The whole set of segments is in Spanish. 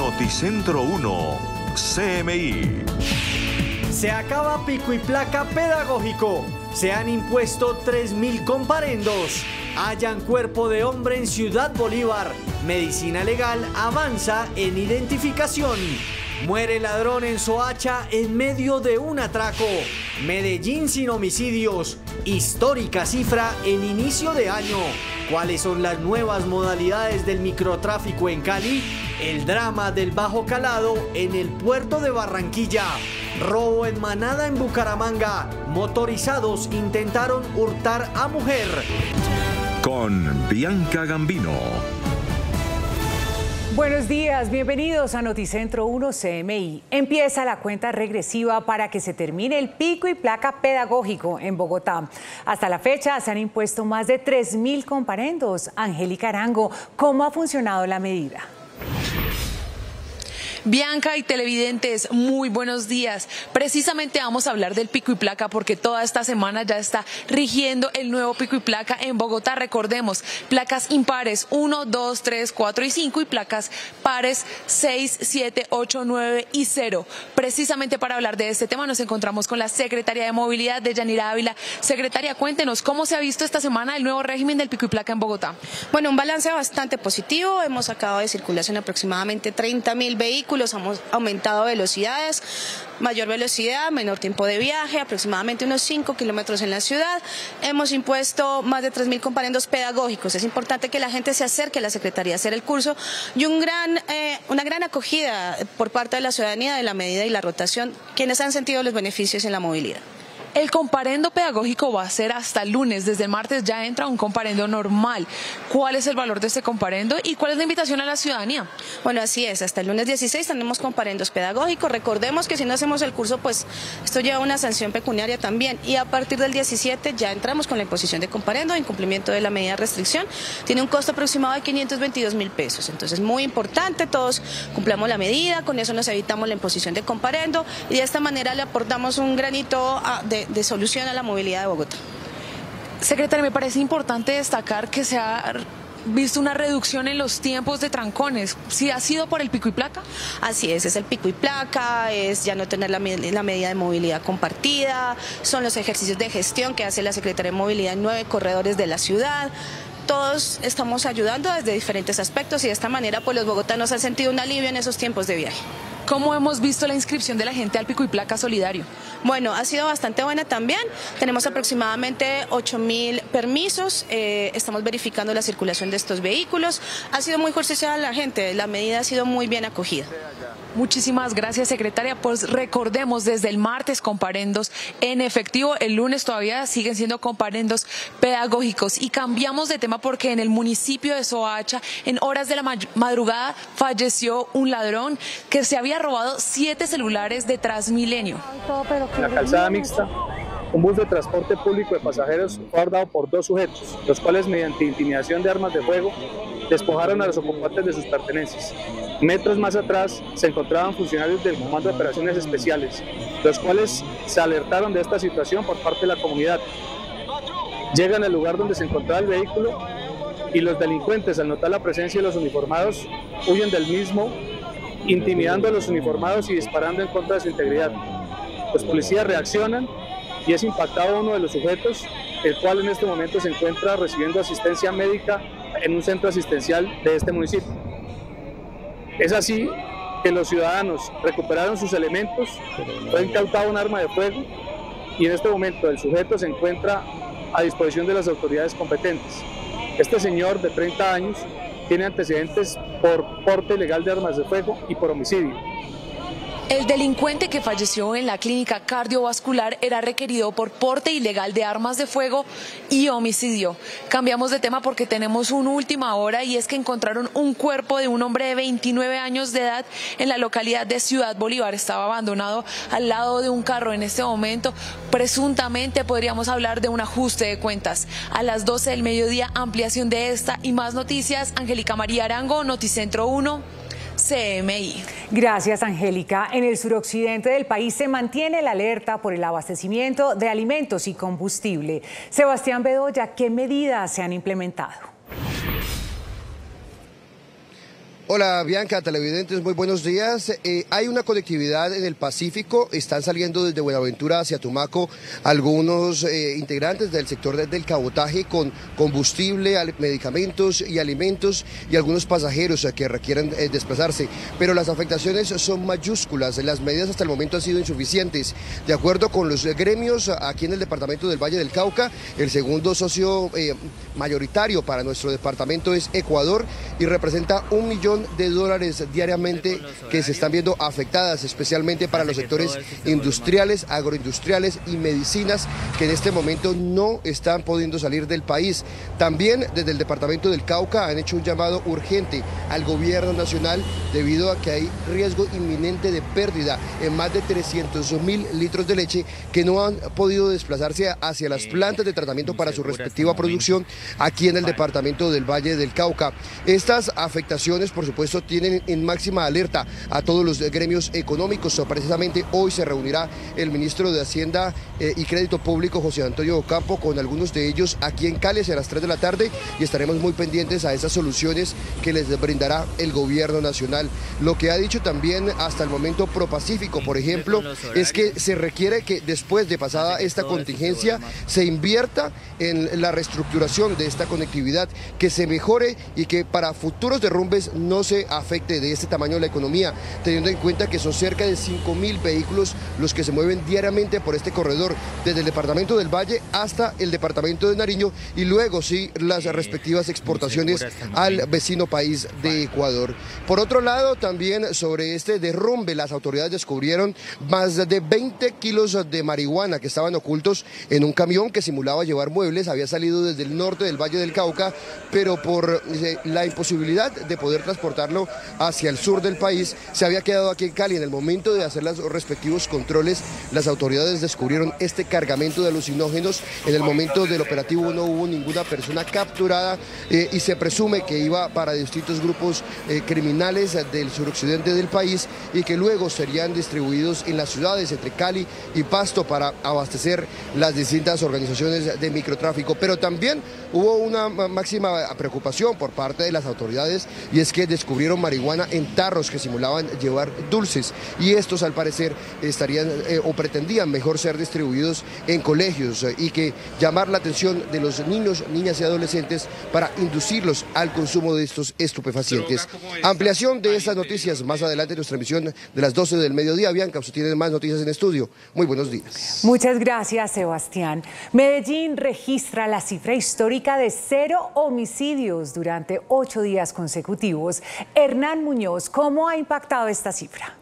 Noticentro 1, CMI. Se acaba pico y placa pedagógico. Se han impuesto 3.000 comparendos. Hallan cuerpo de hombre en Ciudad Bolívar. Medicina legal avanza en identificación. Muere ladrón en Soacha en medio de un atraco. Medellín sin homicidios. Histórica cifra en inicio de año. ¿Cuáles son las nuevas modalidades del microtráfico en Cali? El drama del bajo calado en el puerto de Barranquilla. Robo en manada en Bucaramanga. Motorizados intentaron hurtar a mujer. Con Bianca Gambino. Buenos días, bienvenidos a Noticentro 1 CMI. Empieza la cuenta regresiva para que se termine el pico y placa pedagógico en Bogotá. Hasta la fecha se han impuesto más de 3.000 comparendos. Angélica Arango, ¿cómo ha funcionado la medida? Bianca y televidentes, muy buenos días. Precisamente vamos a hablar del pico y placa porque toda esta semana ya está rigiendo el nuevo pico y placa en Bogotá. Recordemos, placas impares 1, 2, 3, 4 y 5 y placas pares 6, 7, 8, 9 y 0. Precisamente para hablar de este tema nos encontramos con la Secretaria de Movilidad, Deyanira Ávila. Secretaria, cuéntenos, ¿cómo se ha visto esta semana el nuevo régimen del pico y placa en Bogotá? Bueno, un balance bastante positivo. Hemos sacado de circulación aproximadamente 30.000 vehículos. Hemos aumentado velocidades, mayor velocidad, menor tiempo de viaje, aproximadamente unos 5 kilómetros en la ciudad. Hemos impuesto más de 3.000 comparendos pedagógicos. Es importante que la gente se acerque a la Secretaría a hacer el curso y una gran acogida por parte de la ciudadanía de la medida y la rotación, quienes han sentido los beneficios en la movilidad. El comparendo pedagógico va a ser hasta el lunes. Desde el martes ya entra un comparendo normal. ¿Cuál es el valor de este comparendo y cuál es la invitación a la ciudadanía? Bueno, así es. Hasta el lunes 16 tenemos comparendos pedagógicos. Recordemos que si no hacemos el curso, pues esto lleva una sanción pecuniaria también. Y a partir del 17 ya entramos con la imposición de comparendo en cumplimiento de la medida de restricción. Tiene un costo aproximado de 522.000 pesos. Entonces, muy importante, todos cumplamos la medida. Con eso nos evitamos la imposición de comparendo y de esta manera le aportamos un granito de solución a la movilidad de Bogotá. Secretaria, me parece importante destacar que se ha visto una reducción en los tiempos de trancones. ¿Sí ha sido por el pico y placa? Así es el pico y placa, es ya no tener la medida de movilidad compartida, son los ejercicios de gestión que hace la Secretaría de Movilidad en 9 corredores de la ciudad. Todos estamos ayudando desde diferentes aspectos y de esta manera pues los bogotanos han sentido un alivio en esos tiempos de viaje. ¿Cómo hemos visto la inscripción de la gente al pico y placa solidario? Bueno, ha sido bastante buena también. Tenemos aproximadamente 8.000 permisos. Estamos verificando la circulación de estos vehículos. Ha sido muy justicia la gente. La medida ha sido muy bien acogida. Muchísimas gracias, secretaria. Pues recordemos, desde el martes comparendos en efectivo, el lunes todavía siguen siendo comparendos pedagógicos. Y cambiamos de tema porque en el municipio de Soacha, en horas de la madrugada, falleció un ladrón que se había robado 7 celulares de Transmilenio. En la calzada mixta, un bus de transporte público de pasajeros fue abordado por 2 sujetos, los cuales mediante intimidación de armas de fuego despojaron a los ocupantes de sus pertenencias. Metros más atrás se encontraban funcionarios del Comando de Operaciones Especiales, los cuales se alertaron de esta situación por parte de la comunidad. Llegan al lugar donde se encontraba el vehículo y los delincuentes, al notar la presencia de los uniformados, huyen del mismo, intimidando a los uniformados y disparando en contra de su integridad. Los policías reaccionan y es impactado uno de los sujetos, el cual en este momento se encuentra recibiendo asistencia médica en un centro asistencial de este municipio. Es así que los ciudadanos recuperaron sus elementos, fue incautada un arma de fuego y en este momento el sujeto se encuentra a disposición de las autoridades competentes. Este señor de 30 años tiene antecedentes por porte ilegal de armas de fuego y por homicidio. El delincuente que falleció en la clínica cardiovascular era requerido por porte ilegal de armas de fuego y homicidio. Cambiamos de tema porque tenemos una última hora y es que encontraron un cuerpo de un hombre de 29 años de edad en la localidad de Ciudad Bolívar. Estaba abandonado al lado de un carro en este momento. Presuntamente podríamos hablar de un ajuste de cuentas. A las 12 del mediodía, ampliación de esta y más noticias. Angélica María Arango, Noticentro 1. CMI. Gracias, Angélica. En el suroccidente del país se mantiene la alerta por el abastecimiento de alimentos y combustible. Sebastián Bedoya, ¿qué medidas se han implementado? Hola Bianca, televidentes, muy buenos días. Hay una conectividad en el Pacífico, están saliendo desde Buenaventura hacia Tumaco algunos integrantes del sector del cabotaje con combustible, medicamentos y alimentos y algunos pasajeros que requieren desplazarse, pero las afectaciones son mayúsculas, las medidas hasta el momento han sido insuficientes. De acuerdo con los gremios aquí en el departamento del Valle del Cauca, el segundo socio mayoritario para nuestro departamento es Ecuador y representa $1 millón diariamente que se están viendo afectadas, especialmente para los sectores industriales, agroindustriales y medicinas que en este momento no están pudiendo salir del país. También desde el departamento del Cauca han hecho un llamado urgente al gobierno nacional debido a que hay riesgo inminente de pérdida en más de 300.000 litros de leche que no han podido desplazarse hacia las plantas de tratamiento para su respectiva producción aquí en el departamento del Valle del Cauca. Estas afectaciones, por supuesto, tienen en máxima alerta a todos los gremios económicos. Precisamente hoy se reunirá el ministro de Hacienda y Crédito Público, José Antonio Ocampo, con algunos de ellos aquí en Cali a las 3 de la tarde y estaremos muy pendientes a esas soluciones que les brindará el gobierno nacional. Lo que ha dicho también hasta el momento ProPacífico, por ejemplo, es que se requiere que después de pasada esta contingencia se invierta en la reestructuración de esta conectividad, que se mejore y que para futuros derrumbes no se afecte de este tamaño la economía, teniendo en cuenta que son cerca de 5.000 vehículos los que se mueven diariamente por este corredor, desde el departamento del Valle hasta el departamento de Nariño y luego sí las respectivas exportaciones al vecino país de Ecuador. Por otro lado, también sobre este derrumbe, las autoridades descubrieron más de 20 kilos de marihuana que estaban ocultos en un camión que simulaba llevar muebles, había salido desde el norte del Valle del Cauca, pero por la imposibilidad de poder transportarlo hacia el sur del país, se había quedado aquí en Cali. En el momento de hacer los respectivos controles, las autoridades descubrieron este cargamento de alucinógenos. En el momento del operativo no hubo ninguna persona capturada y se presume que iba para distintos grupos criminales del suroccidente del país y que luego serían distribuidos en las ciudades entre Cali y Pasto para abastecer las distintas organizaciones de microtráfico. Pero también hubo una máxima preocupación por parte de las autoridades y es que descubrieron marihuana en tarros que simulaban llevar dulces y estos al parecer estarían o pretendían mejor ser distribuidos en colegios y que llamar la atención de los niños, niñas y adolescentes para inducirlos al consumo de estos estupefacientes. Ampliación de estas noticias más adelante en nuestra emisión de las 12 del mediodía. Bianca, usted tiene más noticias en estudio. Muy buenos días. Muchas gracias, Sebastián. Medellín registra la cifra histórica de 0 homicidios durante 8 días consecutivos. Hernán Muñoz, ¿cómo ha impactado esta cifra?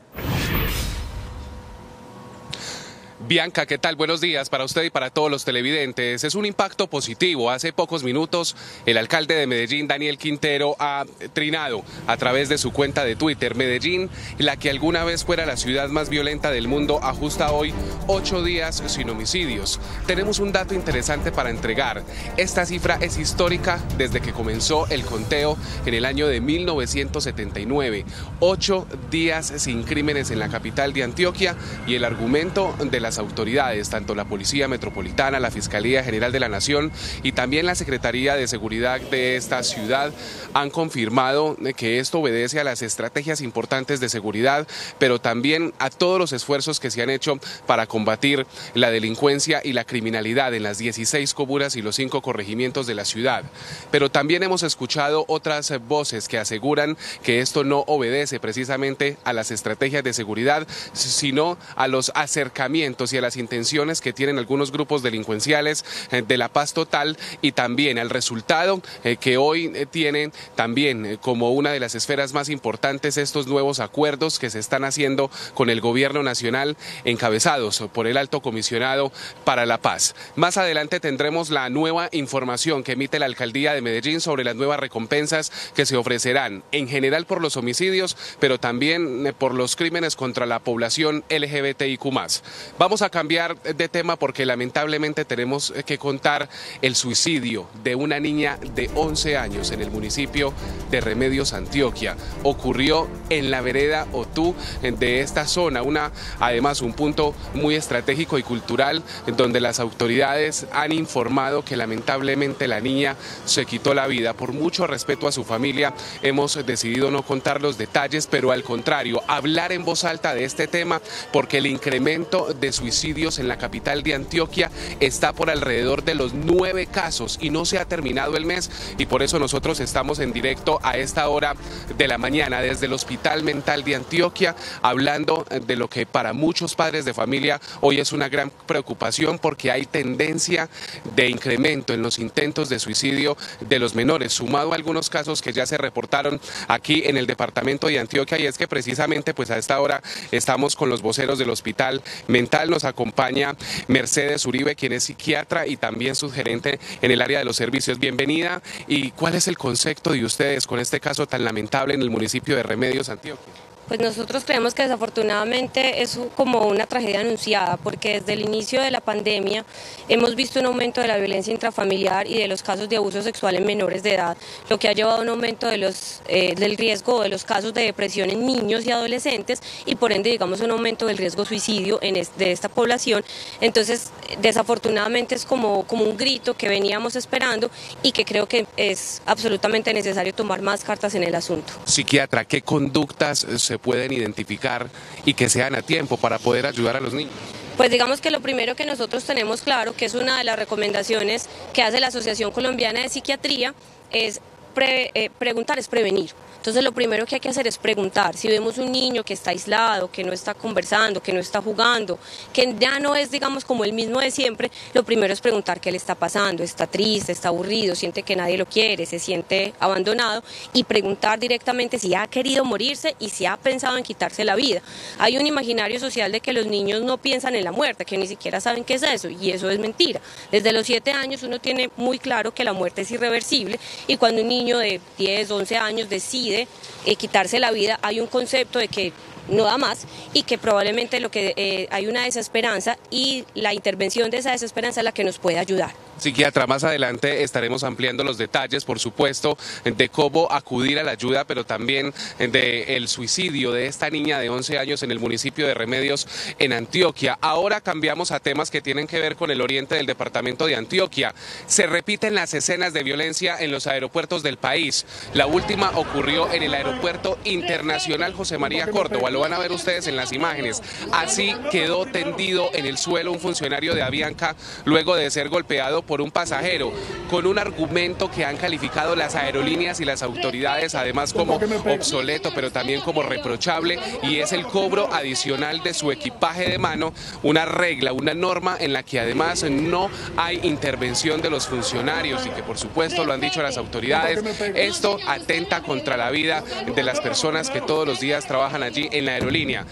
Bianca, ¿qué tal? Buenos días para usted y para todos los televidentes. Es un impacto positivo. Hace pocos minutos el alcalde de Medellín, Daniel Quintero, ha trinado a través de su cuenta de Twitter: Medellín, la que alguna vez fuera la ciudad más violenta del mundo, ajusta hoy 8 días sin homicidios. Tenemos un dato interesante para entregar. Esta cifra es histórica desde que comenzó el conteo en el año de 1979. 8 días sin crímenes en la capital de Antioquia y el argumento de las autoridades, tanto la Policía Metropolitana, la Fiscalía General de la Nación y también la Secretaría de Seguridad de esta ciudad, han confirmado que esto obedece a las estrategias importantes de seguridad, pero también a todos los esfuerzos que se han hecho para combatir la delincuencia y la criminalidad en las 16 comunas y los 5 corregimientos de la ciudad. Pero también hemos escuchado otras voces que aseguran que esto no obedece precisamente a las estrategias de seguridad, sino a los acercamientos y a las intenciones que tienen algunos grupos delincuenciales de la paz total y también al resultado que hoy tienen también como una de las esferas más importantes estos nuevos acuerdos que se están haciendo con el gobierno nacional encabezados por el alto comisionado para la paz. Más adelante tendremos la nueva información que emite la alcaldía de Medellín sobre las nuevas recompensas que se ofrecerán en general por los homicidios, pero también por los crímenes contra la población LGBTIQ+. Vamos Vamos a cambiar de tema porque lamentablemente tenemos que contar el suicidio de una niña de 11 años en el municipio de Remedios, Antioquia. Ocurrió en la vereda Otú de esta zona, además un punto muy estratégico y cultural donde las autoridades han informado que lamentablemente la niña se quitó la vida. Por mucho respeto a su familia hemos decidido no contar los detalles, pero al contrario, hablar en voz alta de este tema porque el incremento de suicidios en la capital de Antioquia está por alrededor de los 9 casos y no se ha terminado el mes, y por eso nosotros estamos en directo a esta hora de la mañana desde el Hospital Mental de Antioquia, hablando de lo que para muchos padres de familia hoy es una gran preocupación porque hay tendencia de incremento en los intentos de suicidio de los menores, sumado a algunos casos que ya se reportaron aquí en el departamento de Antioquia, y es que precisamente pues a esta hora estamos con los voceros del Hospital Mental. Nos acompaña Mercedes Uribe, quien es psiquiatra y también subgerente en el área de los servicios. Bienvenida. ¿Y cuál es el concepto de ustedes con este caso tan lamentable en el municipio de Remedios, Antioquia? Pues nosotros creemos que desafortunadamente es como una tragedia anunciada, porque desde el inicio de la pandemia hemos visto un aumento de la violencia intrafamiliar y de los casos de abuso sexual en menores de edad, lo que ha llevado a un aumento del riesgo de los casos de depresión en niños y adolescentes y por ende digamos un aumento del riesgo suicidio de esta población. Entonces desafortunadamente es como un grito que veníamos esperando y que creo que es absolutamente necesario tomar más cartas en el asunto. Psiquiatra, ¿qué conductas se pueden identificar y que sean a tiempo para poder ayudar a los niños? Pues digamos que lo primero que nosotros tenemos claro, que es una de las recomendaciones que hace la Asociación Colombiana de Psiquiatría, es preguntar es prevenir. Entonces lo primero que hay que hacer es preguntar. Si vemos un niño que está aislado, que no está conversando, que no está jugando, que ya no es digamos como el mismo de siempre, lo primero es preguntar qué le está pasando, está triste, está aburrido, siente que nadie lo quiere, se siente abandonado, y preguntar directamente si ha querido morirse y si ha pensado en quitarse la vida. Hay un imaginario social de que los niños no piensan en la muerte, que ni siquiera saben qué es eso, y eso es mentira. Desde los 7 años uno tiene muy claro que la muerte es irreversible, y cuando un niño de 10, 11 años decide quitarse la vida, hay un concepto de que no da más y que probablemente hay una desesperanza, y la intervención de esa desesperanza es la que nos puede ayudar. Psiquiatra, más adelante estaremos ampliando los detalles, por supuesto, de cómo acudir a la ayuda, pero también del suicidio de esta niña de 11 años en el municipio de Remedios, en Antioquia. Ahora cambiamos a temas que tienen que ver con el oriente del departamento de Antioquia. Se repiten las escenas de violencia en los aeropuertos del país. La última ocurrió en el Aeropuerto Internacional José María Córdoba. Lo van a ver ustedes en las imágenes. Así quedó tendido en el suelo un funcionario de Avianca luego de ser golpeado por un pasajero, con un argumento que han calificado las aerolíneas y las autoridades además como obsoleto, pero también como reprochable, y es el cobro adicional de su equipaje de mano, una regla, una norma en la que además no hay intervención de los funcionarios y que por supuesto lo han dicho las autoridades. Esto atenta contra la vida de las personas que todos los días trabajan allí en la aerolínea.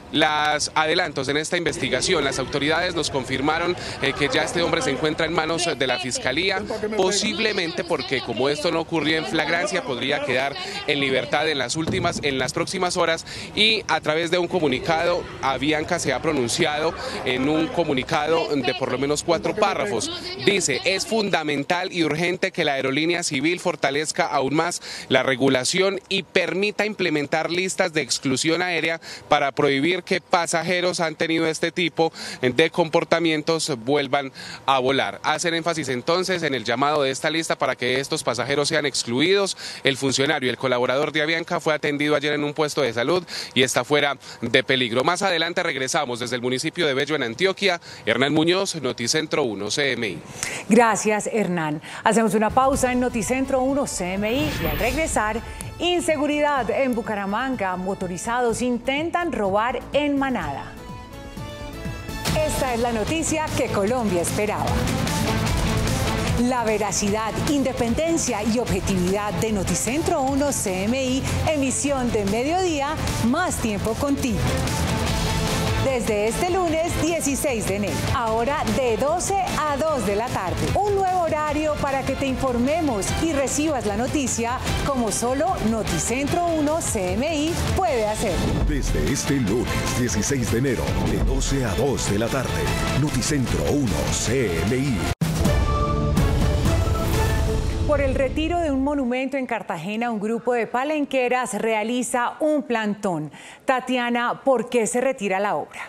Los adelantos en esta investigación, las autoridades nos confirmaron que ya este hombre se encuentra en manos de la Fiscalía, posiblemente porque como esto no ocurrió en flagrancia, podría quedar en libertad en las próximas horas, y a través de un comunicado, Avianca se ha pronunciado en un comunicado de por lo menos 4 párrafos. Dice: es fundamental y urgente que la aerolínea civil fortalezca aún más la regulación y permita implementar listas de exclusión aérea para prohibir que pasajeros han tenido este tipo de comportamientos vuelvan a volar. Hacen énfasis entonces en el llamado de esta lista para que estos pasajeros sean excluidos. El funcionario y el colaborador de Avianca fue atendido ayer en un puesto de salud y está fuera de peligro. Más adelante regresamos desde el municipio de Bello, en Antioquia. Hernán Muñoz, Noticentro 1 CMI. Gracias, Hernán. Hacemos una pausa en Noticentro 1 CMI y al regresar, inseguridad en Bucaramanga. Motorizados intentan robar en manada. Esta es la noticia que Colombia esperaba. La veracidad, independencia y objetividad de Noticentro 1 CMI, emisión de mediodía, más tiempo contigo. desde este lunes 16 de enero. Ahora de 12 a 2 de la tarde. Un nuevo horario para que te informemos y recibas la noticia como solo Noticentro 1 CMI puede hacer. Desde este lunes 16 de enero, de 12 a 2 de la tarde, Noticentro 1 CMI. Por el retiro de un monumento en Cartagena, un grupo de palenqueras realiza un plantón. Tatiana, ¿por qué se retira la obra?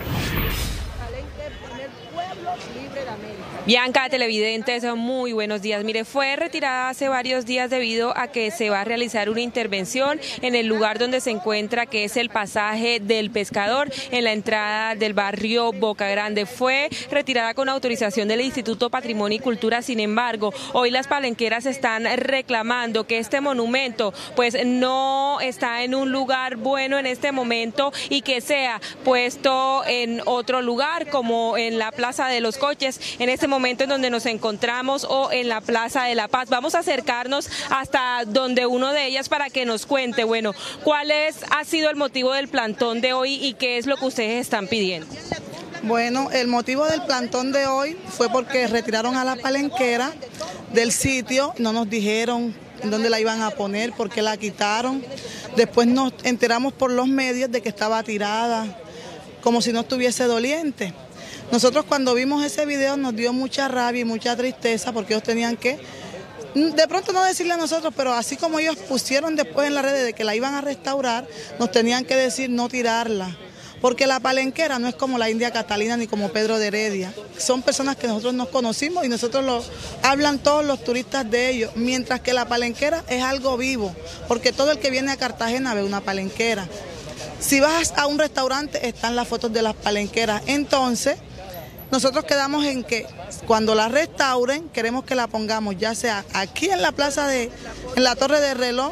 Bianca, televidentes, muy buenos días. Mire, fue retirada hace varios días debido a que se va a realizar una intervención en el lugar donde se encuentra, que es el pasaje del Pescador, en la entrada del barrio Boca Grande. Fue retirada con autorización del Instituto Patrimonio y Cultura. Sin embargo, hoy las palenqueras están reclamando que este monumento pues no está en un lugar bueno en este momento y que sea puesto en otro lugar, como en la Plaza de los Coches, en este momento en donde nos encontramos, o en la Plaza de la Paz. Vamos a acercarnos hasta donde uno de ellas para que nos cuente, bueno, cuál ha sido el motivo del plantón de hoy y qué es lo que ustedes están pidiendo. Bueno, el motivo del plantón de hoy fue porque retiraron a la palenquera del sitio, no nos dijeron en dónde la iban a poner, por qué la quitaron. Después nos enteramos por los medios de que estaba tirada, como si no estuviese doliente. Nosotros cuando vimos ese video nos dio mucha rabia y mucha tristeza, porque ellos tenían que, de pronto no decirle a nosotros, pero así como ellos pusieron después en las redes de que la iban a restaurar, nos tenían que decir no tirarla. Porque la palenquera no es como la India Catalina ni como Pedro de Heredia. Son personas que nosotros nos conocimos y nosotros hablan todos los turistas de ellos, mientras que la palenquera es algo vivo, porque todo el que viene a Cartagena ve una palenquera. Si vas a un restaurante están las fotos de las palenqueras. Entonces, nosotros quedamos en que cuando la restauren queremos que la pongamos ya sea aquí en la plaza en la Torre del Reloj,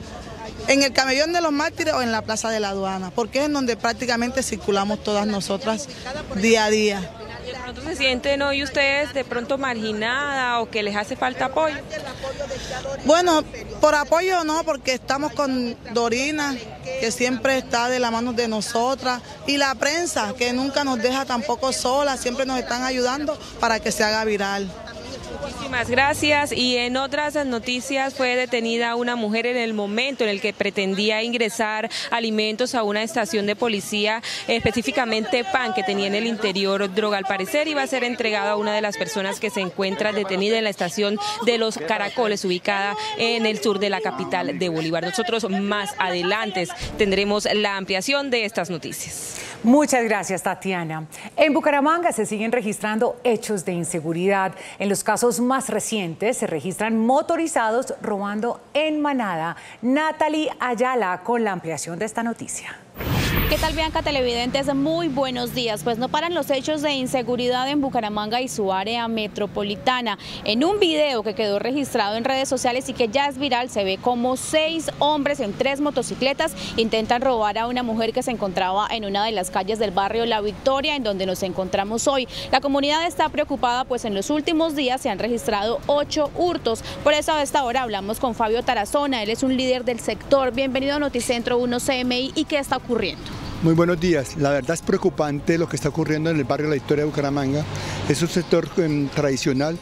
en el Camellón de los Mártires o en la Plaza de la Aduana, porque es en donde prácticamente circulamos todas nosotras día a día. ¿De pronto se sienten hoy ustedes de pronto marginadas o que les hace falta apoyo? Bueno, por apoyo no, porque estamos con Dorina, que siempre está de la mano de nosotras, y la prensa, que nunca nos deja tampoco sola, siempre nos están ayudando para que se haga viral. Muchísimas gracias. Y en otras noticias, fue detenida una mujer en el momento en el que pretendía ingresar alimentos a una estación de policía, específicamente pan que tenía en el interior droga. Al parecer iba a ser entregada a una de las personas que se encuentra detenida en la estación de Los Caracoles, ubicada en el sur de la capital de Bolívar. Nosotros más adelante tendremos la ampliación de estas noticias. Muchas gracias, Tatiana. En Bucaramanga se siguen registrando hechos de inseguridad. En los casos más recientes se registran motorizados robando en manada. Natalie Ayala con la ampliación de esta noticia. ¿Qué tal, Bianca, televidentes? Muy buenos días. Pues no paran los hechos de inseguridad en Bucaramanga y su área metropolitana. En un video que quedó registrado en redes sociales y que ya es viral, se ve como 6 hombres en 3 motocicletas intentan robar a una mujer que se encontraba en una de las calles del barrio La Victoria, en donde nos encontramos hoy. La comunidad está preocupada, pues en los últimos días se han registrado 8 hurtos. Por eso a esta hora hablamos con Fabio Tarazona, él es un líder del sector. Bienvenido a Noticentro 1 CMI. ¿Y qué está ocurriendo? Muy buenos días. La verdad es preocupante lo que está ocurriendo en el barrio La Victoria de Bucaramanga. Es un sector tradicional.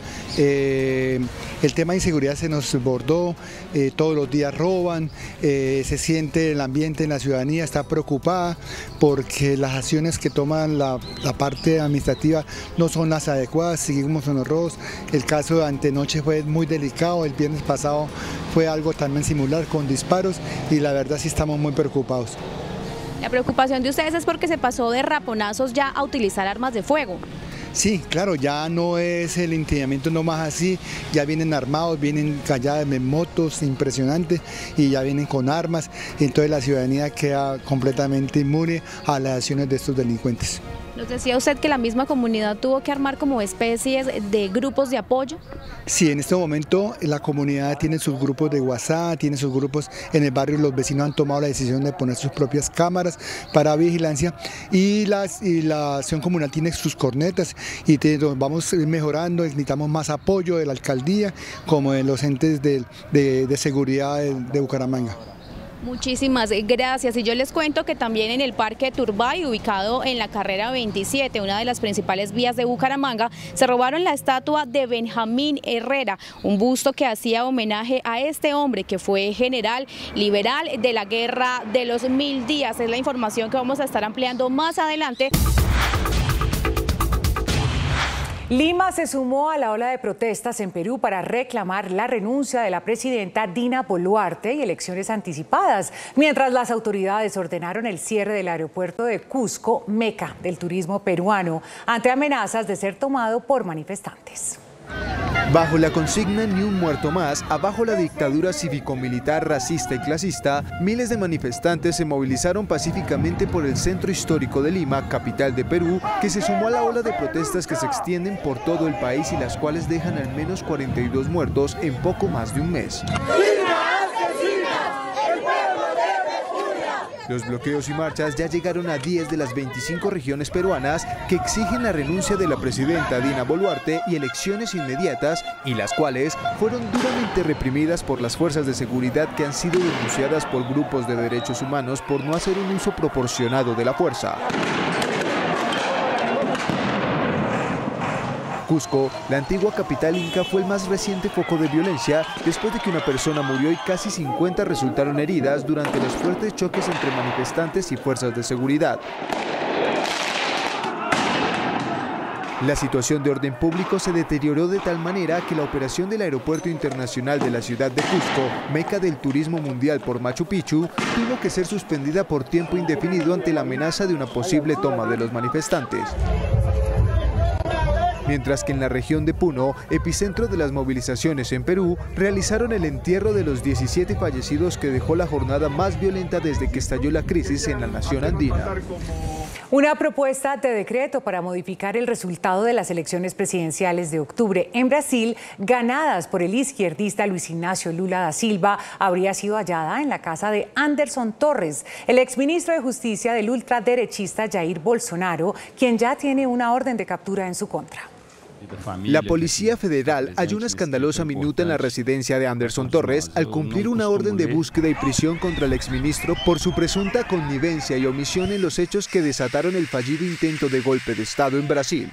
El tema de inseguridad se nos desbordó, todos los días roban, se siente el ambiente en la ciudadanía, está preocupada porque las acciones que toman la parte administrativa no son las adecuadas, seguimos en los robos. El caso de antenoche fue muy delicado, el viernes pasado fue algo también similar con disparos y la verdad sí estamos muy preocupados. La preocupación de ustedes es porque se pasó de raponazos ya a utilizar armas de fuego. Sí, claro, ya no es el intimidamiento no más así, ya vienen armados, vienen calladas en motos impresionantes y ya vienen con armas, y entonces la ciudadanía queda completamente inmune a las acciones de estos delincuentes. Nos decía usted que la misma comunidad tuvo que armar como especies de grupos de apoyo. Sí, en este momento la comunidad tiene sus grupos de WhatsApp, tiene sus grupos en el barrio, los vecinos han tomado la decisión de poner sus propias cámaras para vigilancia y la acción comunal tiene sus cornetas y vamos mejorando, necesitamos más apoyo de la alcaldía como de los entes de seguridad de Bucaramanga. Muchísimas gracias. Y yo les cuento que también en el Parque Turbay, ubicado en la carrera 27, una de las principales vías de Bucaramanga, se robaron la estatua de Benjamín Herrera, un busto que hacía homenaje a este hombre que fue general liberal de la Guerra de los 1000 días. Es la información que vamos a estar ampliando más adelante. Lima se sumó a la ola de protestas en Perú para reclamar la renuncia de la presidenta Dina Boluarte y elecciones anticipadas, mientras las autoridades ordenaron el cierre del aeropuerto de Cusco, meca del turismo peruano, ante amenazas de ser tomado por manifestantes. Bajo la consigna "Ni un muerto más", abajo la dictadura cívico-militar racista y clasista, miles de manifestantes se movilizaron pacíficamente por el centro histórico de Lima, capital de Perú, que se sumó a la ola de protestas que se extienden por todo el país y las cuales dejan al menos 42 muertos en poco más de un mes. Los bloqueos y marchas ya llegaron a 10 de las 25 regiones peruanas que exigen la renuncia de la presidenta Dina Boluarte y elecciones inmediatas, y las cuales fueron duramente reprimidas por las fuerzas de seguridad que han sido denunciadas por grupos de derechos humanos por no hacer un uso proporcionado de la fuerza. Cusco, la antigua capital inca, fue el más reciente foco de violencia después de que una persona murió y casi 50 resultaron heridas durante los fuertes choques entre manifestantes y fuerzas de seguridad. La situación de orden público se deterioró de tal manera que la operación del Aeropuerto Internacional de la ciudad de Cusco, meca del turismo mundial por Machu Picchu, tuvo que ser suspendida por tiempo indefinido ante la amenaza de una posible toma de los manifestantes. Mientras que en la región de Puno, epicentro de las movilizaciones en Perú, realizaron el entierro de los 17 fallecidos que dejó la jornada más violenta desde que estalló la crisis en la nación andina. Una propuesta de decreto para modificar el resultado de las elecciones presidenciales de octubre en Brasil, ganadas por el izquierdista Luis Ignacio Lula da Silva, habría sido hallada en la casa de Anderson Torres, el exministro de Justicia del ultraderechista Jair Bolsonaro, quien ya tiene una orden de captura en su contra. La Policía Federal halló una escandalosa minuta en la residencia de Anderson Torres al cumplir una orden de búsqueda y prisión contra el exministro por su presunta connivencia y omisión en los hechos que desataron el fallido intento de golpe de Estado en Brasil.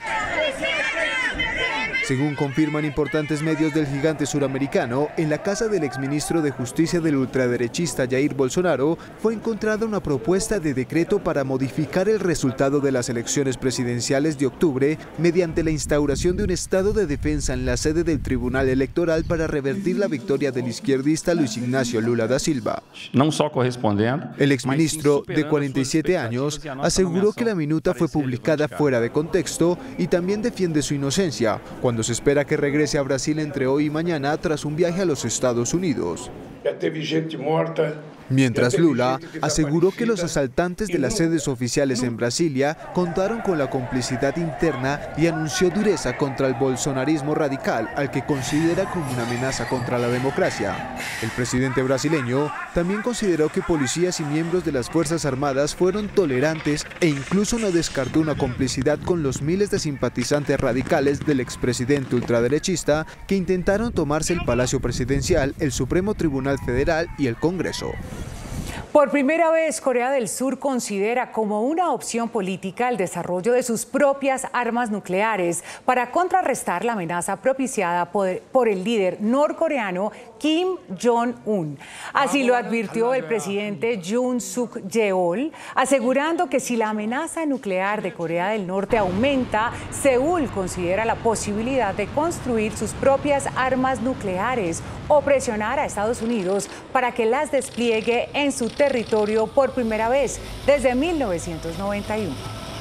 Según confirman importantes medios del gigante suramericano, en la casa del exministro de Justicia del ultraderechista Jair Bolsonaro fue encontrada una propuesta de decreto para modificar el resultado de las elecciones presidenciales de octubre mediante la instauración de un estado de defensa en la sede del Tribunal Electoral para revertir la victoria del izquierdista Luis Ignacio Lula da Silva. El exministro, de 47 años, aseguró que la minuta fue publicada fuera de contexto y también defiende su inocencia, cuando se espera que regrese a Brasil entre hoy y mañana tras un viaje a los Estados Unidos. Mientras Lula aseguró que los asaltantes de las sedes oficiales en Brasilia contaron con la complicidad interna y anunció dureza contra el bolsonarismo radical, al que considera como una amenaza contra la democracia. El presidente brasileño también consideró que policías y miembros de las Fuerzas Armadas fueron tolerantes e incluso no descartó una complicidad con los miles de simpatizantes radicales del expresidente ultraderechista que intentaron tomarse el Palacio Presidencial, el Supremo Tribunal Federal y el Congreso. Por primera vez, Corea del Sur considera como una opción política el desarrollo de sus propias armas nucleares para contrarrestar la amenaza propiciada por el líder norcoreano Kim Jong-un. Así lo advirtió el presidente Yoon Suk Yeol, asegurando que si la amenaza nuclear de Corea del Norte aumenta, Seúl considera la posibilidad de construir sus propias armas nucleares o presionar a Estados Unidos para que las despliegue en su territorio por primera vez desde 1991.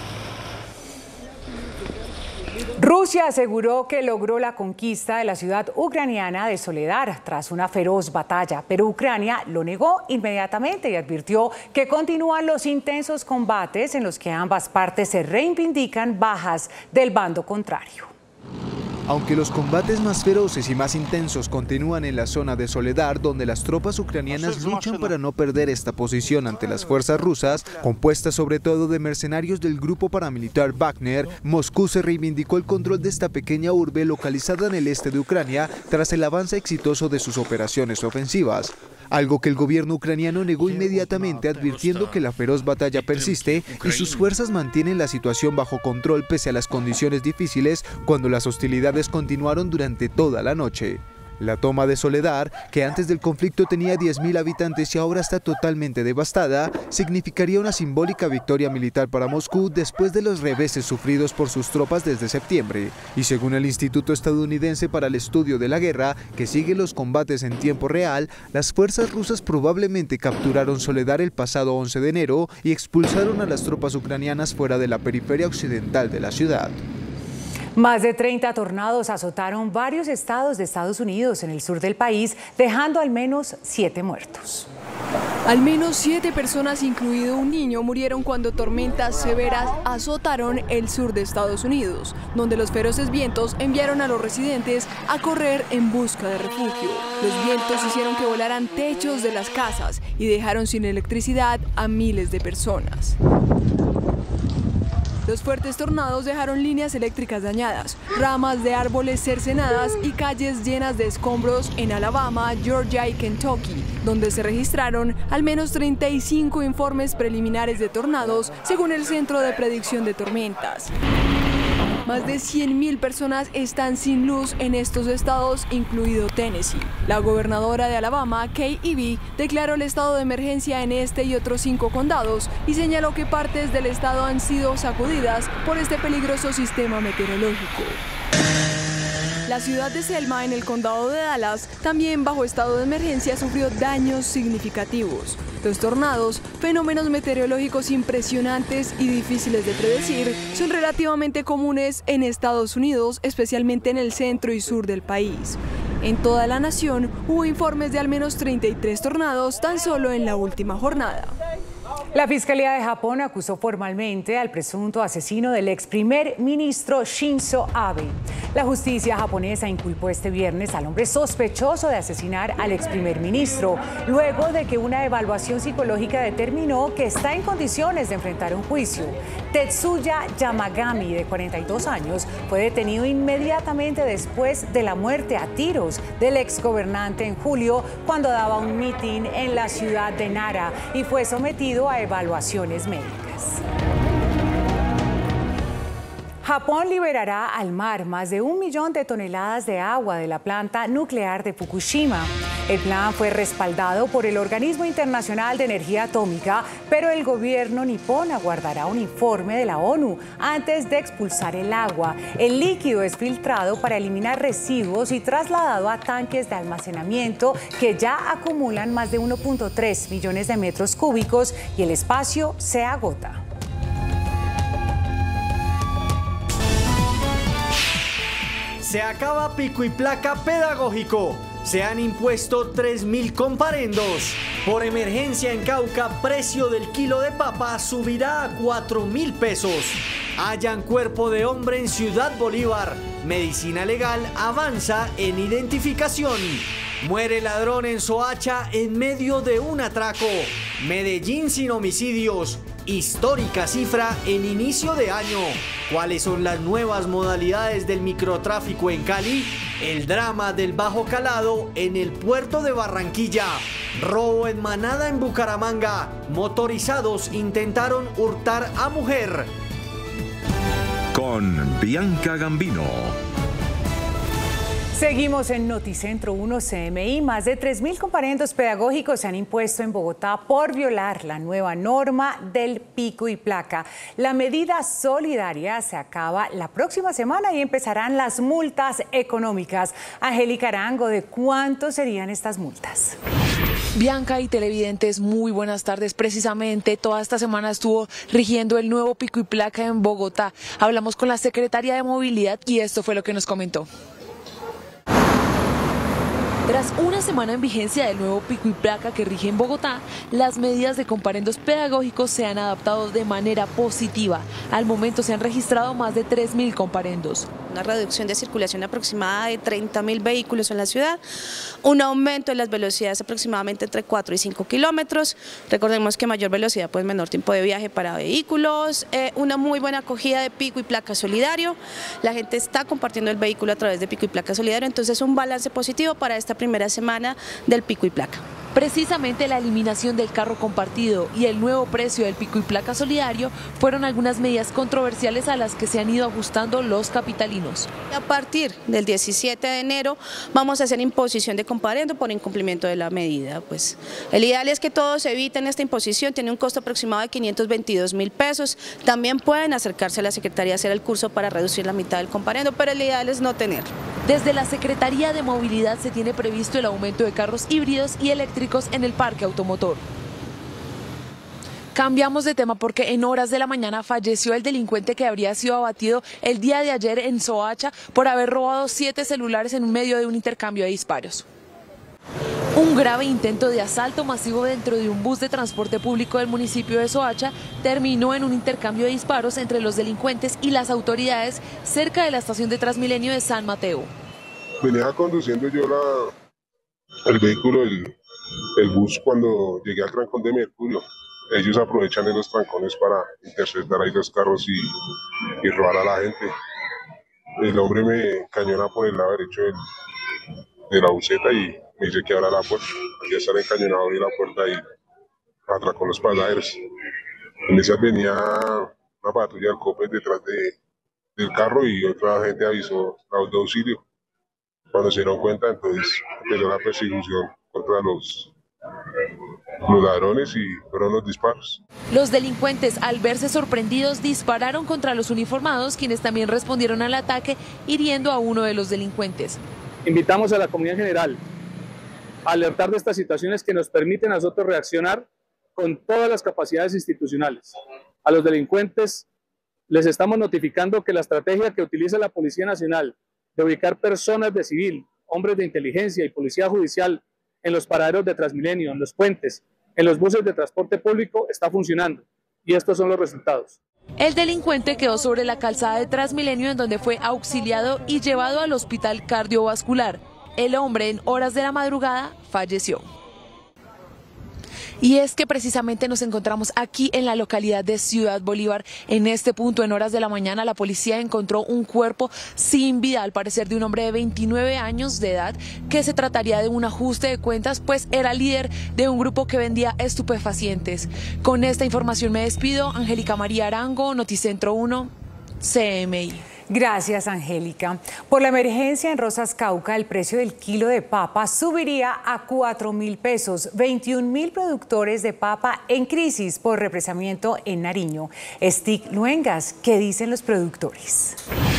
Rusia aseguró que logró la conquista de la ciudad ucraniana de Soledar tras una feroz batalla, pero Ucrania lo negó inmediatamente y advirtió que continúan los intensos combates en los que ambas partes se reivindican bajas del bando contrario. Aunque los combates más feroces y más intensos continúan en la zona de Soledar, donde las tropas ucranianas luchan para no perder esta posición ante las fuerzas rusas, compuestas sobre todo de mercenarios del grupo paramilitar Wagner, Moscú se reivindicó el control de esta pequeña urbe localizada en el este de Ucrania tras el avance exitoso de sus operaciones ofensivas. algo que el gobierno ucraniano negó inmediatamente, advirtiendo que la feroz batalla persiste y sus fuerzas mantienen la situación bajo control pese a las condiciones difíciles cuando las hostilidades continuaron durante toda la noche. La toma de Soledar, que antes del conflicto tenía 10.000 habitantes y ahora está totalmente devastada, significaría una simbólica victoria militar para Moscú después de los reveses sufridos por sus tropas desde septiembre. Y según el Instituto Estadounidense para el Estudio de la Guerra, que sigue los combates en tiempo real, las fuerzas rusas probablemente capturaron Soledar el pasado 11 de enero y expulsaron a las tropas ucranianas fuera de la periferia occidental de la ciudad. Más de 30 tornados azotaron varios estados de Estados Unidos en el sur del país, dejando al menos 7 muertos. Al menos 7 personas, incluido un niño, murieron cuando tormentas severas azotaron el sur de Estados Unidos, donde los feroces vientos enviaron a los residentes a correr en busca de refugio. Los vientos hicieron que volaran techos de las casas y dejaron sin electricidad a miles de personas. Los fuertes tornados dejaron líneas eléctricas dañadas, ramas de árboles cercenadas y calles llenas de escombros en Alabama, Georgia y Kentucky, donde se registraron al menos 35 informes preliminares de tornados, según el Centro de Predicción de Tormentas. Más de 100.000 personas están sin luz en estos estados, incluido Tennessee. La gobernadora de Alabama, Kay Ivey, declaró el estado de emergencia en este y otros 5 condados y señaló que partes del estado han sido sacudidas por este peligroso sistema meteorológico. La ciudad de Selma, en el condado de Dallas, también bajo estado de emergencia, sufrió daños significativos. Los tornados, fenómenos meteorológicos impresionantes y difíciles de predecir, son relativamente comunes en Estados Unidos, especialmente en el centro y sur del país. En toda la nación hubo informes de al menos 33 tornados tan solo en la última jornada. La Fiscalía de Japón acusó formalmente al presunto asesino del ex primer ministro Shinzo Abe. La justicia japonesa inculpó este viernes al hombre sospechoso de asesinar al ex primer ministro, luego de que una evaluación psicológica determinó que está en condiciones de enfrentar un juicio. Tetsuya Yamagami, de 42 años, fue detenido inmediatamente después de la muerte a tiros del ex gobernante en julio, cuando daba un mitin en la ciudad de Nara y fue sometido a evaluaciones médicas. Japón liberará al mar más de 1 millón de toneladas de agua de la planta nuclear de Fukushima. El plan fue respaldado por el Organismo Internacional de Energía Atómica, pero el gobierno nipón aguardará un informe de la ONU antes de expulsar el agua. El líquido es filtrado para eliminar residuos y trasladado a tanques de almacenamiento que ya acumulan más de 1.3 millones de metros cúbicos y el espacio se agota. Se acaba pico y placa pedagógico. Se han impuesto 3.000 comparendos. Por emergencia en Cauca, precio del kilo de papa subirá a 4.000 pesos. Hallan cuerpo de hombre en Ciudad Bolívar. Medicina legal avanza en identificación. Muere ladrón en Soacha en medio de un atraco. Medellín sin homicidios. Histórica cifra en inicio de año. ¿Cuáles son las nuevas modalidades del microtráfico en Cali? El drama del bajo calado en el puerto de Barranquilla. Robo en manada en Bucaramanga. Motorizados intentaron hurtar a mujer. Con Bianca Gambino. Seguimos en Noticentro 1 CMI. Más de 3.000 comparendos pedagógicos se han impuesto en Bogotá por violar la nueva norma del pico y placa. La medida solidaria se acaba la próxima semana y empezarán las multas económicas. Angélica Arango, ¿de cuánto serían estas multas? Bianca y televidentes, muy buenas tardes. Precisamente toda esta semana estuvo rigiendo el nuevo pico y placa en Bogotá. Hablamos con la secretaria de Movilidad y esto fue lo que nos comentó. Tras una semana en vigencia del nuevo pico y placa que rige en Bogotá, las medidas de comparendos pedagógicos se han adaptado de manera positiva. Al momento se han registrado más de 3.000 comparendos. Una reducción de circulación aproximada de 30.000 vehículos en la ciudad, un aumento de las velocidades aproximadamente entre 4 y 5 kilómetros. Recordemos que mayor velocidad, pues menor tiempo de viaje para vehículos, una muy buena acogida de pico y placa solidario. La gente está compartiendo el vehículo a través de pico y placa solidario, entonces un balance positivo para esta primera semana del pico y placa. Precisamente la eliminación del carro compartido y el nuevo precio del pico y placa solidario fueron algunas medidas controversiales a las que se han ido ajustando los capitalinos. A partir del 17 de enero vamos a hacer imposición de comparendo por incumplimiento de la medida. Pues el ideal es que todos eviten esta imposición, tiene un costo aproximado de 522.000 pesos. También pueden acercarse a la Secretaría a hacer el curso para reducir la mitad del comparendo, pero el ideal es no tener. Desde la Secretaría de Movilidad se tiene previsto el aumento de carros híbridos y eléctricos en el parque automotor. Cambiamos de tema porque en horas de la mañana falleció el delincuente que habría sido abatido el día de ayer en Soacha por haber robado 7 celulares en medio de un intercambio de disparos. Un grave intento de asalto masivo dentro de un bus de transporte público del municipio de Soacha terminó en un intercambio de disparos entre los delincuentes y las autoridades cerca de la estación de Transmilenio de San Mateo. Venía conduciendo yo el vehículo, el bus, cuando llegué al trancón de Mercurio. Ellos aprovechan en los trancones para interceptar ahí los carros y robar a la gente. El hombre me cañona por el lado derecho de la buseta y me dice que abra la puerta. Aquí está el encañonado, abrí la puerta y atracó los pasajeros. En esa venía una patrulla del COPE detrás del carro y otra gente avisó de auxilio. Cuando se dieron cuenta, entonces empezó la persecución contra los ladrones y fueron los disparos. Los delincuentes, al verse sorprendidos, dispararon contra los uniformados, quienes también respondieron al ataque, hiriendo a uno de los delincuentes. Invitamos a la comunidad en general a alertar de estas situaciones que nos permiten a nosotros reaccionar con todas las capacidades institucionales. A los delincuentes les estamos notificando que la estrategia que utiliza la Policía Nacional de ubicar personas de civil, hombres de inteligencia y policía judicial en los paraderos de Transmilenio, en los puentes, en los buses de transporte público está funcionando y estos son los resultados. El delincuente quedó sobre la calzada de Transmilenio en donde fue auxiliado y llevado al hospital cardiovascular. El hombre en horas de la madrugada falleció. Y es que precisamente nos encontramos aquí en la localidad de Ciudad Bolívar. En este punto, en horas de la mañana, la policía encontró un cuerpo sin vida, al parecer de un hombre de 29 años de edad, que se trataría de un ajuste de cuentas, pues era líder de un grupo que vendía estupefacientes. Con esta información me despido. Angélica María Arango, Noticentro 1, CMI. Gracias, Angélica. Por la emergencia en Rosas Cauca, el precio del kilo de papa subiría a 4.000 pesos. 21.000 productores de papa en crisis por represamiento en Nariño. Stig Luengas, ¿qué dicen los productores?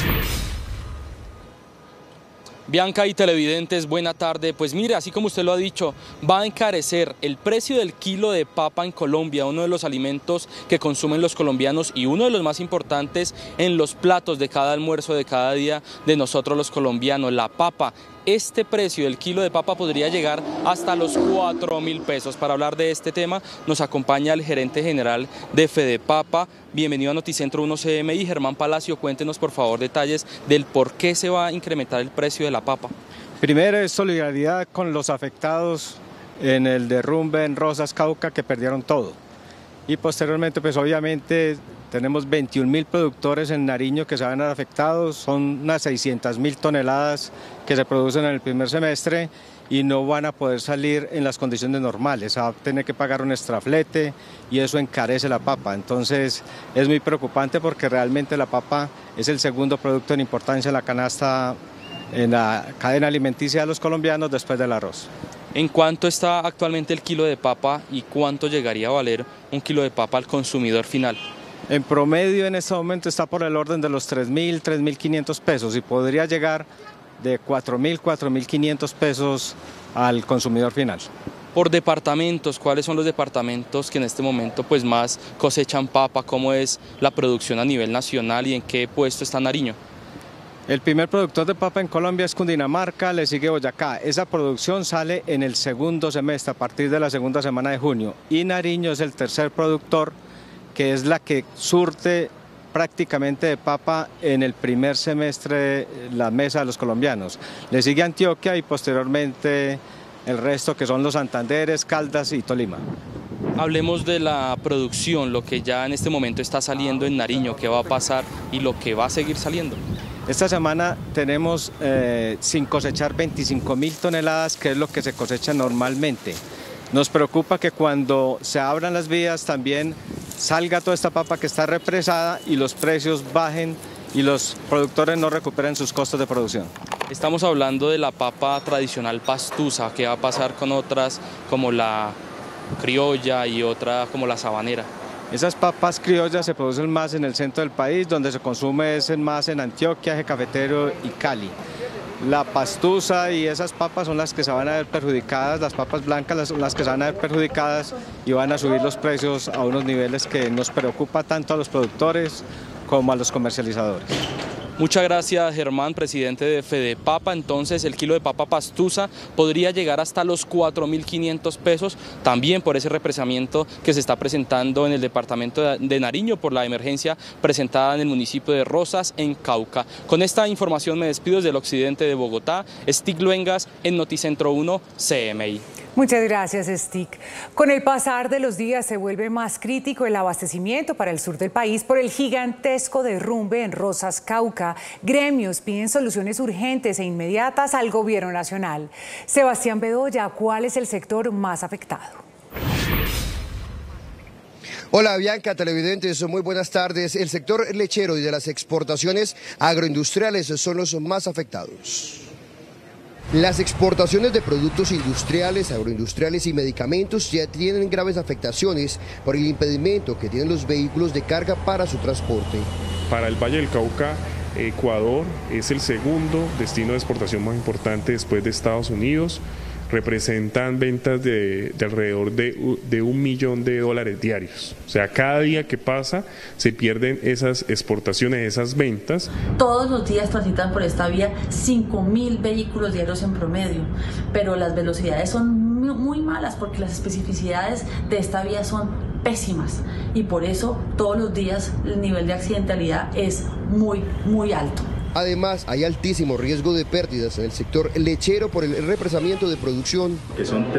Bianca y televidentes, buena tarde. Pues mire, así como usted lo ha dicho, va a encarecer el precio del kilo de papa en Colombia, uno de los alimentos que consumen los colombianos y uno de los más importantes en los platos de cada almuerzo de cada día de nosotros los colombianos, la papa. Este precio del kilo de papa podría llegar hasta los 4.000 pesos. Para hablar de este tema nos acompaña el gerente general de Fedepapa. Bienvenido a Noticentro 1 CMI, Germán Palacio. Cuéntenos por favor detalles del por qué se va a incrementar el precio de la papa. Primero es solidaridad con los afectados en el derrumbe en Rosas Cauca, que perdieron todo. Y posteriormente pues obviamente tenemos 21.000 productores en Nariño que se van a ver afectados, son unas 600.000 toneladas que se producen en el primer semestre y no van a poder salir en las condiciones normales, va a tener que pagar un extraflete y eso encarece la papa. Entonces es muy preocupante porque realmente la papa es el segundo producto en importancia en la canasta, en la cadena alimenticia de los colombianos después del arroz. ¿En cuánto está actualmente el kilo de papa y cuánto llegaría a valer un kilo de papa al consumidor final? En promedio en este momento está por el orden de los 3.000, 3.500 pesos y podría llegar de 4.000, 4.500 pesos al consumidor final. Por departamentos, ¿cuáles son los departamentos que en este momento pues más cosechan papa? ¿Cómo es la producción a nivel nacional y en qué puesto está Nariño? El primer productor de papa en Colombia es Cundinamarca, le sigue Boyacá. Esa producción sale en el segundo semestre, a partir de la segunda semana de junio. Y Nariño es el tercer productor, que es la que surte prácticamente de papa en el primer semestre la mesa de los colombianos. Le sigue Antioquia y posteriormente el resto, que son los Santanderes, Caldas y Tolima. Hablemos de la producción, lo que ya en este momento está saliendo en Nariño, qué va a pasar y lo que va a seguir saliendo. Esta semana tenemos sin cosechar 25.000 toneladas, que es lo que se cosecha normalmente. Nos preocupa que cuando se abran las vías también salga toda esta papa que está represada y los precios bajen y los productores no recuperen sus costos de producción. Estamos hablando de la papa tradicional pastusa, ¿qué va a pasar con otras como la criolla y otra como la sabanera? Esas papas criollas se producen más en el centro del país, donde se consume es más en Antioquia, Eje Cafetero y Cali. La pastusa y esas papas son las que se van a ver perjudicadas, las papas blancas son las que se van a ver perjudicadas y van a subir los precios a unos niveles que nos preocupa tanto a los productores como a los comercializadores. Muchas gracias, Germán, presidente de Fedepapa. Entonces, el kilo de papa pastusa podría llegar hasta los 4.500 pesos, también por ese represamiento que se está presentando en el departamento de Nariño por la emergencia presentada en el municipio de Rosas, en Cauca. Con esta información me despido desde el occidente de Bogotá. Stig Luengas, en Noticentro 1, CMI. Muchas gracias, Stick. Con el pasar de los días se vuelve más crítico el abastecimiento para el sur del país por el gigantesco derrumbe en Rosas, Cauca. Gremios piden soluciones urgentes e inmediatas al gobierno nacional. Sebastián Bedoya, ¿cuál es el sector más afectado? Hola Bianca, televidentes, muy buenas tardes. El sector lechero y de las exportaciones agroindustriales son los más afectados. Las exportaciones de productos industriales, agroindustriales y medicamentos ya tienen graves afectaciones por el impedimento que tienen los vehículos de carga para su transporte. Para el Valle del Cauca, Ecuador es el segundo destino de exportación más importante después de Estados Unidos. Representan ventas de alrededor de $1 millón diarios. O sea, cada día que pasa se pierden esas exportaciones, esas ventas. Todos los días transitan por esta vía 5.000 vehículos diarios en promedio, pero las velocidades son muy malas porque las especificidades de esta vía son pésimas y por eso todos los días el nivel de accidentalidad es muy alto. Además, hay altísimo riesgo de pérdidas en el sector lechero por el represamiento de producción. Que son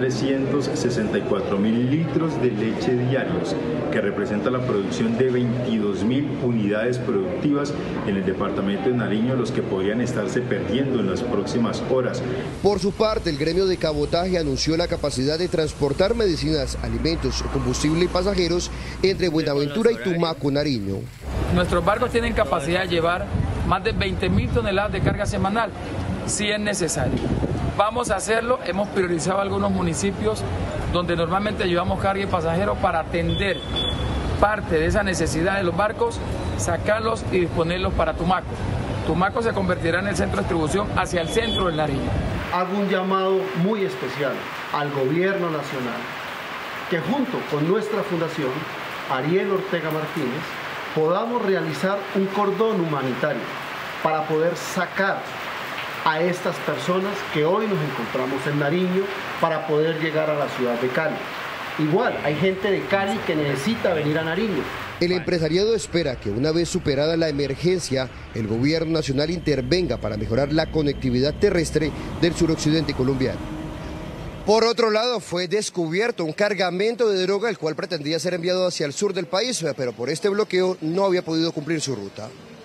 364.000 litros de leche diarios, que representa la producción de 22.000 unidades productivas en el departamento de Nariño, los que podrían estarse perdiendo en las próximas horas. Por su parte, el gremio de cabotaje anunció la capacidad de transportar medicinas, alimentos, combustible y pasajeros entre Buenaventura y Tumaco, Nariño. Nuestros barcos tienen capacidad de llevar más de 20.000 toneladas de carga semanal, si es necesario. Vamos a hacerlo, hemos priorizado algunos municipios donde normalmente llevamos carga y pasajeros para atender parte de esa necesidad de los barcos, sacarlos y disponerlos para Tumaco. Tumaco se convertirá en el centro de distribución hacia el centro del Nariño. Hago un llamado muy especial al gobierno nacional, que junto con nuestra fundación, Ariel Ortega Martínez, podamos realizar un cordón humanitario para poder sacar a estas personas que hoy nos encontramos en Nariño para poder llegar a la ciudad de Cali. Igual, hay gente de Cali que necesita venir a Nariño. El empresariado espera que una vez superada la emergencia, el gobierno nacional intervenga para mejorar la conectividad terrestre del suroccidente colombiano. Por otro lado, fue descubierto un cargamento de droga, el cual pretendía ser enviado hacia el sur del país, pero por este bloqueo no había podido cumplir su ruta.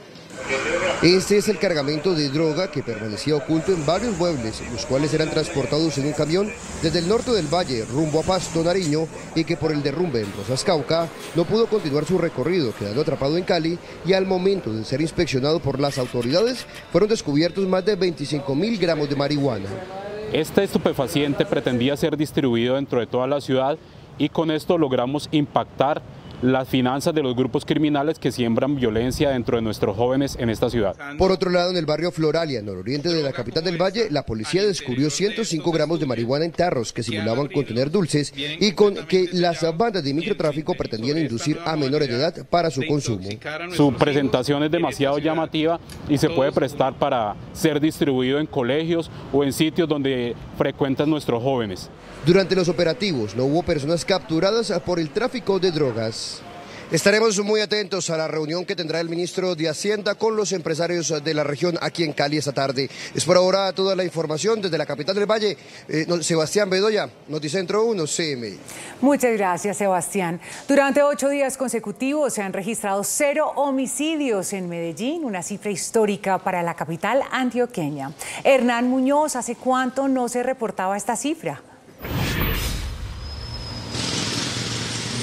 Este es el cargamento de droga que permanecía oculto en varios muebles, los cuales eran transportados en un camión desde el norte del valle rumbo a Pasto, Nariño, y que por el derrumbe en Rosas, Cauca, no pudo continuar su recorrido, quedando atrapado en Cali, y al momento de ser inspeccionado por las autoridades, fueron descubiertos más de 25.000 gramos de marihuana. Este estupefaciente pretendía ser distribuido dentro de toda la ciudad y con esto logramos impactar las finanzas de los grupos criminales que siembran violencia dentro de nuestros jóvenes en esta ciudad. Por otro lado, en el barrio Floralia, nororiente de la capital del Valle, la policía descubrió 105 gramos de marihuana en tarros que simulaban contener dulces y con que las bandas de microtráfico pretendían inducir a menores de edad para su consumo. Su presentación es demasiado llamativa y se puede prestar para ser distribuido en colegios o en sitios donde frecuentan nuestros jóvenes. Durante los operativos no hubo personas capturadas por el tráfico de drogas. Estaremos muy atentos a la reunión que tendrá el ministro de Hacienda con los empresarios de la región aquí en Cali esta tarde. Es por ahora toda la información desde la capital del Valle. Sebastián Bedoya, Noticentro 1, CMI. Muchas gracias, Sebastián. Durante 8 días consecutivos se han registrado 0 homicidios en Medellín, una cifra histórica para la capital antioqueña. . Hernán Muñoz, ¿hace cuánto no se reportaba esta cifra?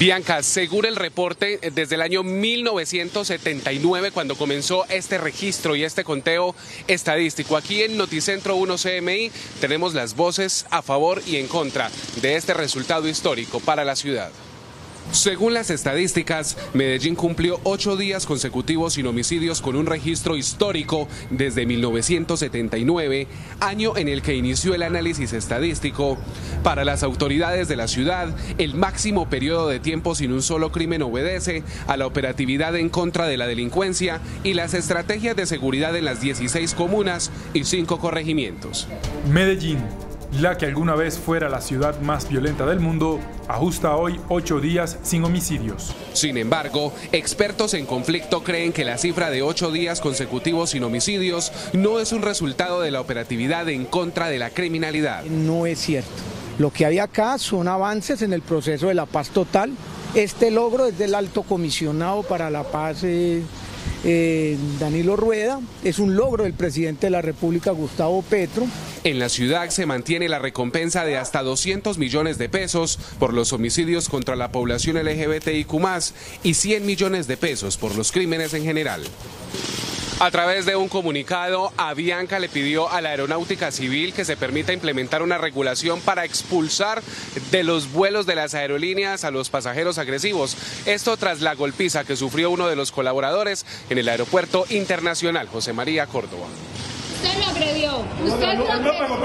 Bianca, según el reporte, desde el año 1979, cuando comenzó este registro y este conteo estadístico, aquí en Noticentro 1 CMI tenemos las voces a favor y en contra de este resultado histórico para la ciudad. Según las estadísticas, Medellín cumplió 8 días consecutivos sin homicidios con un registro histórico desde 1979, año en el que inició el análisis estadístico. Para las autoridades de la ciudad, el máximo periodo de tiempo sin un solo crimen obedece a la operatividad en contra de la delincuencia y las estrategias de seguridad en las 16 comunas y 5 corregimientos. Medellín, la que alguna vez fuera la ciudad más violenta del mundo, ajusta hoy 8 días sin homicidios. Sin embargo, expertos en conflicto creen que la cifra de 8 días consecutivos sin homicidios no es un resultado de la operatividad en contra de la criminalidad. No es cierto. Lo que hay acá son avances en el proceso de la paz total. Este logro es del Alto Comisionado para la Paz, Danilo Rueda, es un logro del presidente de la República, Gustavo Petro. En la ciudad se mantiene la recompensa de hasta 200 millones de pesos por los homicidios contra la población LGBTIQ+, y 100 millones de pesos por los crímenes en general. A través de un comunicado, Avianca le pidió a la Aeronáutica Civil que se permita implementar una regulación para expulsar de los vuelos de las aerolíneas a los pasajeros agresivos. Esto tras la golpiza que sufrió uno de los colaboradores en el Aeropuerto Internacional José María Córdoba. Usted lo agredió. Usted lo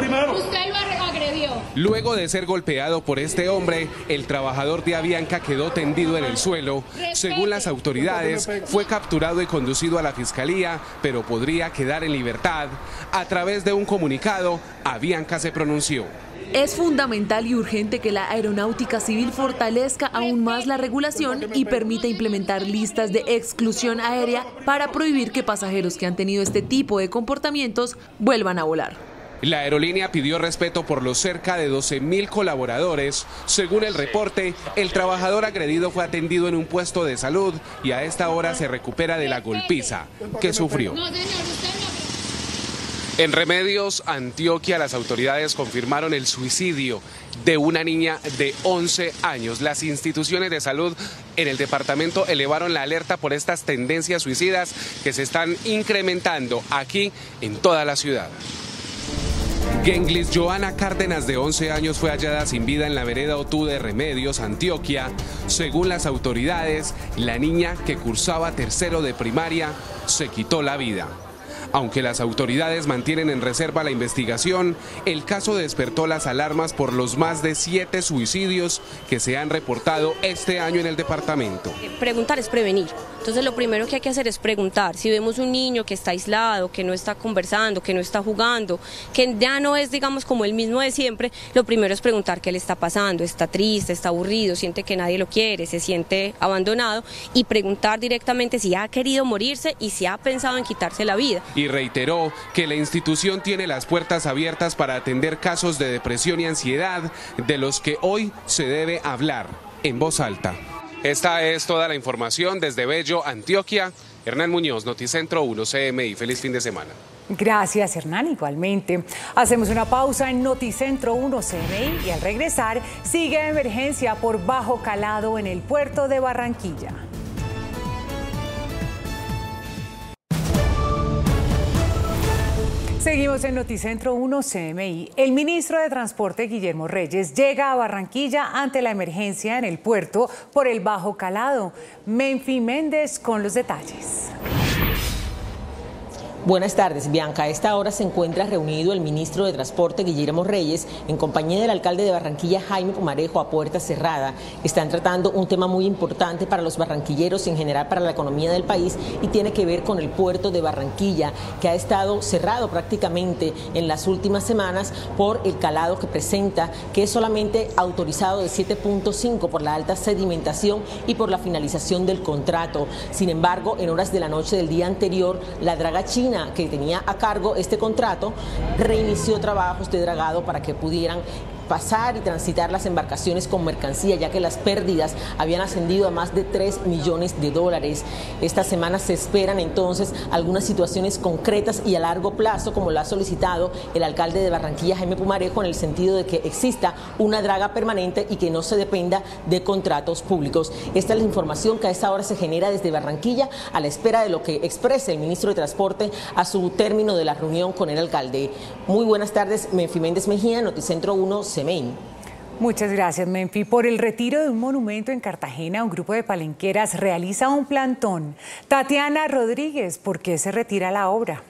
agredió. Luego de ser golpeado por este hombre, el trabajador de Avianca quedó tendido en el suelo. Según las autoridades, fue capturado y conducido a la fiscalía, pero podría quedar en libertad. A través de un comunicado, Avianca se pronunció. Es fundamental y urgente que la Aeronáutica Civil fortalezca aún más la regulación y permita implementar listas de exclusión aérea para prohibir que pasajeros que han tenido este tipo de comportamientos vuelvan a volar. La aerolínea pidió respeto por los cerca de 12.000 colaboradores. Según el reporte, el trabajador agredido fue atendido en un puesto de salud y a esta hora se recupera de la golpiza que sufrió. En Remedios, Antioquia, las autoridades confirmaron el suicidio de una niña de 11 años. Las instituciones de salud en el departamento elevaron la alerta por estas tendencias suicidas que se están incrementando aquí en toda la ciudad. Genglis Joana Cárdenas, de 11 años, fue hallada sin vida en la vereda Otú de Remedios, Antioquia. Según las autoridades, la niña, que cursaba tercero de primaria, se quitó la vida. Aunque las autoridades mantienen en reserva la investigación, el caso despertó las alarmas por los más de 7 suicidios que se han reportado este año en el departamento. Preguntar es prevenir. Entonces lo primero que hay que hacer es preguntar. Si vemos un niño que está aislado, que no está conversando, que no está jugando, que ya no es, digamos, como el mismo de siempre, lo primero es preguntar qué le está pasando. Está triste, está aburrido, siente que nadie lo quiere, se siente abandonado, y preguntar directamente si ha querido morirse y si ha pensado en quitarse la vida. Y reiteró que la institución tiene las puertas abiertas para atender casos de depresión y ansiedad de los que hoy se debe hablar en voz alta. Esta es toda la información desde Bello, Antioquia. Hernán Muñoz, Noticentro 1 CMI. Feliz fin de semana. Gracias, Hernán, igualmente. Hacemos una pausa en Noticentro 1 CMI y al regresar sigue emergencia por bajo calado en el puerto de Barranquilla. Seguimos en Noticentro 1 CMI. El ministro de Transporte, Guillermo Reyes, llega a Barranquilla ante la emergencia en el puerto por el bajo calado. Menfi Méndez con los detalles. Buenas tardes, Bianca. A esta hora se encuentra reunido el ministro de Transporte, Guillermo Reyes, en compañía del alcalde de Barranquilla, Jaime Pumarejo, a puerta cerrada. Están tratando un tema muy importante para los barranquilleros, en general para la economía del país, y tiene que ver con el puerto de Barranquilla, que ha estado cerrado prácticamente en las últimas semanas por el calado que presenta, que es solamente autorizado de 7.5 por la alta sedimentación y por la finalización del contrato. Sin embargo, en horas de la noche del día anterior, la draga china, que tenía a cargo este contrato, reinició trabajos de dragado para que pudieran pasar y transitar las embarcaciones con mercancía, ya que las pérdidas habían ascendido a más de 3 millones de dólares. Esta semana se esperan entonces algunas situaciones concretas y a largo plazo, como lo ha solicitado el alcalde de Barranquilla, Jaime Pumarejo, en el sentido de que exista una draga permanente y que no se dependa de contratos públicos. Esta es la información que a esta hora se genera desde Barranquilla, a la espera de lo que exprese el ministro de Transporte a su término de la reunión con el alcalde. Muy buenas tardes, Menfi Méndez Mejía, Noticentro 1, CMI. Muchas gracias, Menfi. Por el retiro de un monumento en Cartagena, un grupo de palenqueras realiza un plantón. Tatiana Rodríguez, ¿por qué se retira la obra?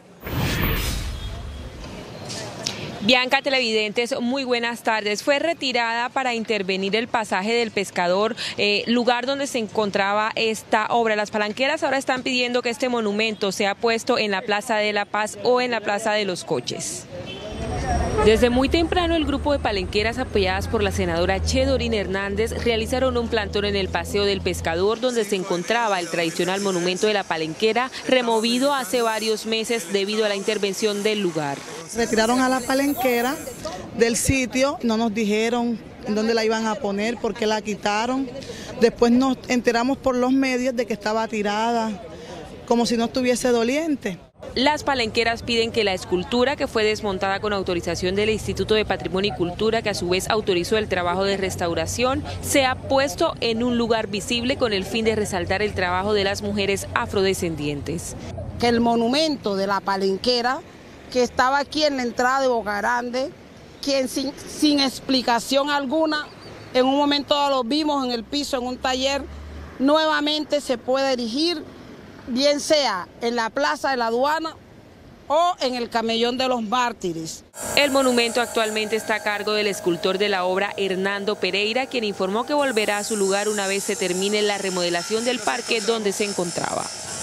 Bianca, televidentes, muy buenas tardes. Fue retirada para intervenir el pasaje del pescador, lugar donde se encontraba esta obra. Las palanqueras ahora están pidiendo que este monumento sea puesto en la Plaza de la Paz o en la Plaza de los Coches. Desde muy temprano, el grupo de palenqueras apoyadas por la senadora Chedorín Hernández realizaron un plantón en el Paseo del Pescador, donde se encontraba el tradicional monumento de la palenquera, removido hace varios meses debido a la intervención del lugar. Retiraron a la palenquera del sitio, no nos dijeron en dónde la iban a poner, por qué la quitaron. Después nos enteramos por los medios de que estaba tirada, como si no estuviese doliente. Las palenqueras piden que la escultura, que fue desmontada con autorización del Instituto de Patrimonio y Cultura, que a su vez autorizó el trabajo de restauración, sea puesto en un lugar visible con el fin de resaltar el trabajo de las mujeres afrodescendientes. Que el monumento de la palenquera, que estaba aquí en la entrada de Boca Grande, quien sin explicación alguna, en un momento lo vimos en el piso, en un taller, nuevamente se puede erigir, bien sea en la Plaza de la Aduana o en el Camellón de los Mártires. El monumento actualmente está a cargo del escultor de la obra, Hernando Pereira, quien informó que volverá a su lugar una vez se termine la remodelación del parque donde se encontraba.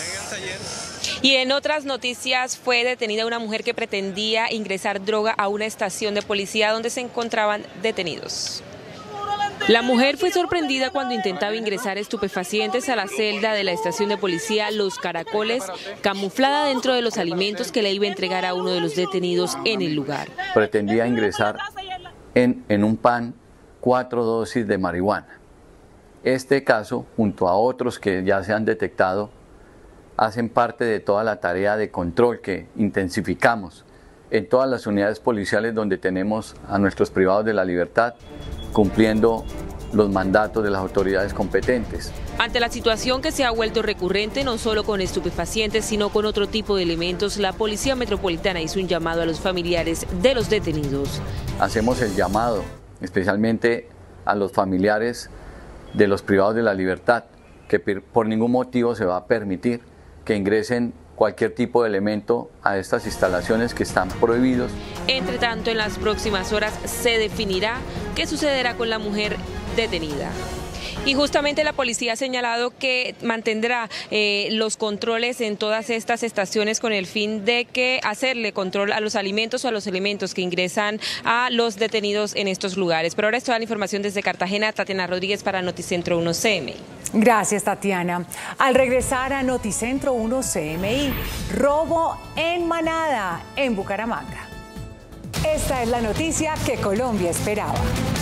Y en otras noticias, fue detenida una mujer que pretendía ingresar droga a una estación de policía donde se encontraban detenidos. La mujer fue sorprendida cuando intentaba ingresar estupefacientes a la celda de la estación de policía Los Caracoles, camuflada dentro de los alimentos que le iba a entregar a uno de los detenidos en el lugar. Pretendía ingresar en un pan 4 dosis de marihuana. Este caso, junto a otros que ya se han detectado, hacen parte de toda la tarea de control que intensificamos en todas las unidades policiales donde tenemos a nuestros privados de la libertad, cumpliendo los mandatos de las autoridades competentes. Ante la situación que se ha vuelto recurrente, no solo con estupefacientes, sino con otro tipo de elementos, la Policía Metropolitana hizo un llamado a los familiares de los detenidos. Hacemos el llamado especialmente a los familiares de los privados de la libertad, que por ningún motivo se va a permitir que ingresen cualquier tipo de elemento a estas instalaciones que están prohibidos. Entre tanto, en las próximas horas se definirá qué sucederá con la mujer detenida. Y justamente la policía ha señalado que mantendrá los controles en todas estas estaciones con el fin de que hacerle control a los alimentos o a los elementos que ingresan a los detenidos en estos lugares. Pero ahora es toda la información desde Cartagena. Tatiana Rodríguez para Noticentro 1 CMI. Gracias, Tatiana. Al regresar a Noticentro 1 CMI, robo en Manada, en Bucaramanga. Esta es la noticia que Colombia esperaba.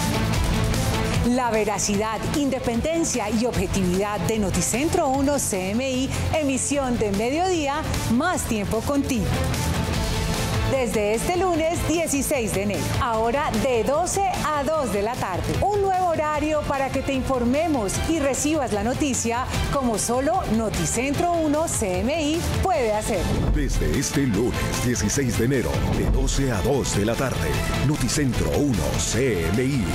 La veracidad, independencia y objetividad de Noticentro 1 CMI, emisión de mediodía, más tiempo contigo. Desde este lunes 16 de enero, ahora de 12 a 2 de la tarde. Un nuevo horario para que te informemos y recibas la noticia como solo Noticentro 1 CMI puede hacer. Desde este lunes 16 de enero, de 12 a 2 de la tarde, Noticentro 1 CMI.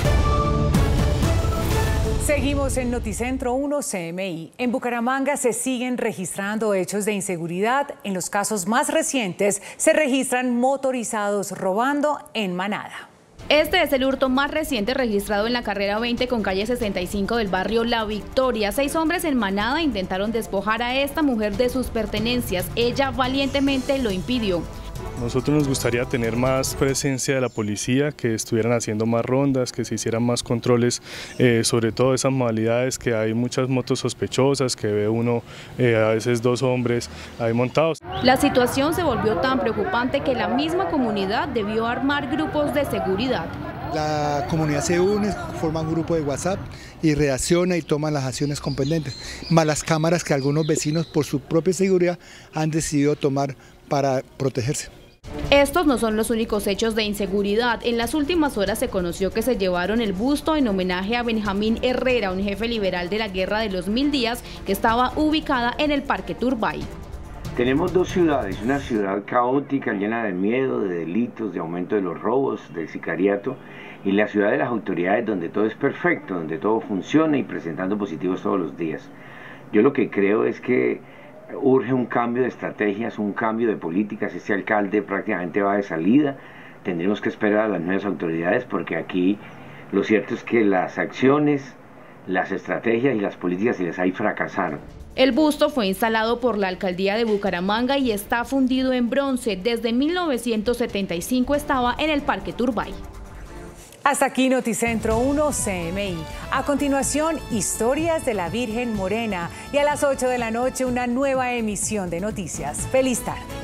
Seguimos en Noticentro 1 CMI. En Bucaramanga se siguen registrando hechos de inseguridad. En los casos más recientes se registran motorizados robando en Manada. Este es el hurto más reciente registrado en la carrera 20 con calle 65 del barrio La Victoria. 6 hombres en Manada intentaron despojar a esta mujer de sus pertenencias. Ella valientemente lo impidió. Nosotros nos gustaría tener más presencia de la policía, que estuvieran haciendo más rondas, que se hicieran más controles, sobre todo esas modalidades que hay muchas motos sospechosas, que ve uno a veces 2 hombres ahí montados. La situación se volvió tan preocupante que la misma comunidad debió armar grupos de seguridad. La comunidad se une, forma un grupo de WhatsApp y reacciona y toma las acciones competentes, más las cámaras que algunos vecinos por su propia seguridad han decidido tomar para protegerse. Estos no son los únicos hechos de inseguridad. En las últimas horas se conoció que se llevaron el busto en homenaje a Benjamín Herrera, un jefe liberal de la Guerra de los 1000 días, que estaba ubicada en el Parque Turbay. Tenemos dos ciudades, una ciudad caótica, llena de miedo, de delitos, de aumento de los robos, del sicariato, y la ciudad de las autoridades donde todo es perfecto, donde todo funciona y presentando positivos todos los días. Yo lo que creo es que urge un cambio de estrategias, un cambio de políticas. Este alcalde prácticamente va de salida, tendremos que esperar a las nuevas autoridades porque aquí lo cierto es que las acciones, las estrategias y las políticas se les hay fracasaron. El busto fue instalado por la alcaldía de Bucaramanga y está fundido en bronce. Desde 1975 estaba en el Parque Turbay. Hasta aquí Noticentro 1 CMI. A continuación, historias de la Virgen Morena. Y a las 8 de la noche, una nueva emisión de noticias. ¡Feliz tarde!